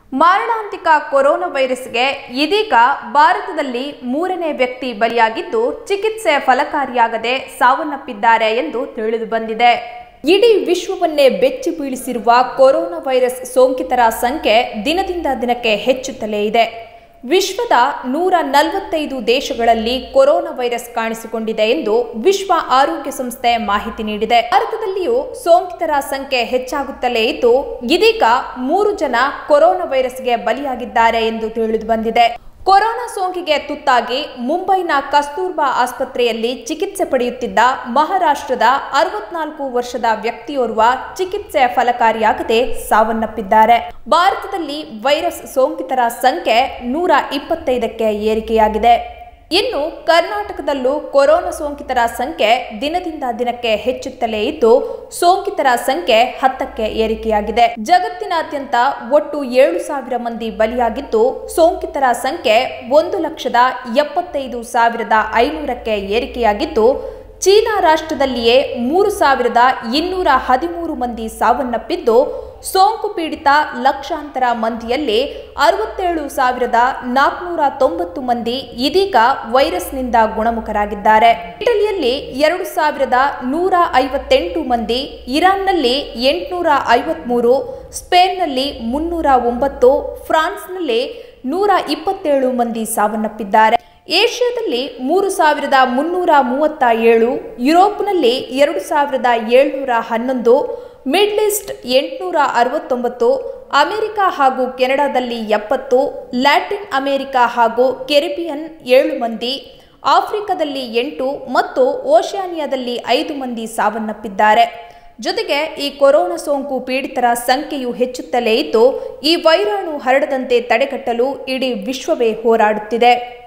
ಮಾರಣಾಂತಿಕ ಕೊರೋನಾ ವೈರಸ್ಗೆ ಇದೀಗ ಭಾರತದಲ್ಲಿ 3ನೇ ವ್ಯಕ್ತಿ ಬಲಿಯಾಗಿದ್ದು ಚಿಕಿತ್ಸೆ ಫಲಕಾರಿಯಾಗದೆ ಸಾವನ್ನಪ್ಪಿದ್ದಾರೆ ಎಂದು ತಿಳಿದುಬಂದಿದೆ. ಇಡೀ ವಿಶ್ವವನ್ನೇ ಬೆಚ್ಚಿ ಬೀಳಿಸಿರುವ ಕೊರೋನಾ ವೈರಸ್ ಸೋಂಕಿತರ ಸಂಖ್ಯೆ ದಿನದಿಂದ ದಿನಕ್ಕೆ ಹೆಚ್ಚುತ್ತಲೇ ಇದೆ. ವಿಶ್ವದ 145 ದೇಶಗಳಲ್ಲಿ ಕೊರೋನಾ ವೈರಸ್ ಕಾಣಿಸಿಕೊಂಡಿದೆ ಎಂದು ವಿಶ್ವ ಆರೋಗ್ಯ ಸಂಸ್ಥೆ ಮಾಹಿತಿ ನೀಡಿದೆ. ಭಾರತದಲ್ಲಿಯೂ ಸೋಂಕಿತರ ಸಂಖ್ಯೆ ಹೆಚ್ಚಾಗುತ್ತಲೇ ಇದ್ದು ಇದೀಗ 3 ಜನ ಕೊರೋನಾ ವೈರಸ್ಗೆ ಬಲಿಯಾಗಿದ್ದಾರೆ ಎಂದು ತಿಳಿದುಬಂದಿದೆ. ಕೊರೋನಾ ಸೋಂಕಿಗೆ ತುತ್ತಾಗಿ ಮುಂಬೈನ ಕಸ್ತೂರ್ಬಾ ಆಸ್ಪತ್ರೆಯಲ್ಲಿ ಚಿಕಿತ್ಸೆ ಪಡೆಯುತ್ತಿದ್ದ ಮಹಾರಾಷ್ಟ್ರದ 64 ವರ್ಷದ ವ್ಯಕ್ತಿಯೋರ್ವ ಚಿಕಿತ್ಸೆ ಫಲಕಾರಿಯಾಗದೆ ಸಾವನ್ನಪ್ಪಿದ್ದಾರೆ. ಭಾರತದಲ್ಲಿ ವೈರಸ್ ಸೋಂಕಿತರ ಸಂಖ್ಯೆ 125ಕ್ಕೆ ಏರಿಕೆಯಾಗಿದೆ. ಇನ್ನು ಕರ್ನಾಟಕದಲ್ಲೂ ಕೊರೋನಾ ಸೋಂಕಿತರ ಸಂಖ್ಯೆ ದಿನದಿಂದ ದಿನಕ್ಕೆ ಹೆಚ್ಚುತ್ತಲೇ ಇದ್ದು ಸೋಂಕಿತರ ಸಂಖ್ಯೆ 10ಕ್ಕೆ ಏರಿಕೆಯಾಗಿದೆ. ಜಗತ್ತಿನಾದ್ಯಂತ ಒಟ್ಟು 7,000 ಮಂದಿ ಬಲಿಯಾಗಿದ್ದು ಸೋಂಕಿತರ ಸಂಖ್ಯೆ 1,75,500ಕ್ಕೆ ಏರಿಕೆಯಾಗಿದ್ದು ಚೀನಾ ರಾಷ್ಟ್ರದಲ್ಲಿಯೇ 3,213 ಮಂದಿ ಸಾವನ್ನಪ್ಪಿದ್ದು ಸೋಂಕು ಪೀಡಿತ ಲಕ್ಷಾಂತರ ಮಂದಿಯಲ್ಲಿ 67,490 ಮಂದಿ ಇದೀಗ ವೈರಸ್ನಿಂದ ಗುಣಮುಖರಾಗಿದ್ದಾರೆ. ಇಟಲಿಯಲ್ಲಿ 2,158 ಮಂದಿ, ಇರಾನ್ನಲ್ಲಿ 853, ಸ್ಪೇನ್ನಲ್ಲಿ 309, ಫ್ರಾನ್ಸ್ನಲ್ಲಿ 127 ಮಂದಿ ಸಾವನ್ನಪ್ಪಿದ್ದಾರೆ. ಏಷ್ಯಾದಲ್ಲಿ 3,337, ಯುರೋಪ್ನಲ್ಲಿ 2,711, ಮಿಡ್ಲ್ ಈಸ್ಟ್ 869, ಅಮೆರಿಕ ಹಾಗೂ ಕೆನಡಾದಲ್ಲಿ 70, ಲ್ಯಾಟಿನ್ ಅಮೆರಿಕ ಹಾಗೂ ಕೆರಿಬಿಯನ್ 7 ಮಂದಿ, ಆಫ್ರಿಕಾದಲ್ಲಿ 8 ಮತ್ತು ಓಷಿಯಾನಿಯಾದಲ್ಲಿ 5 ಮಂದಿ ಸಾವನ್ನಪ್ಪಿದ್ದಾರೆ. ಜೊತೆಗೆ ಈ ಕೊರೋನಾ ಸೋಂಕು ಪೀಡಿತರ ಸಂಖ್ಯೆಯು ಹೆಚ್ಚುತ್ತಲೇ ಇದ್ದು ಈ ವೈರಾಣು ಹರಡದಂತೆ ತಡೆಗಟ್ಟಲು ಇಡೀ ವಿಶ್ವವೇ ಹೋರಾಡುತ್ತಿದೆ.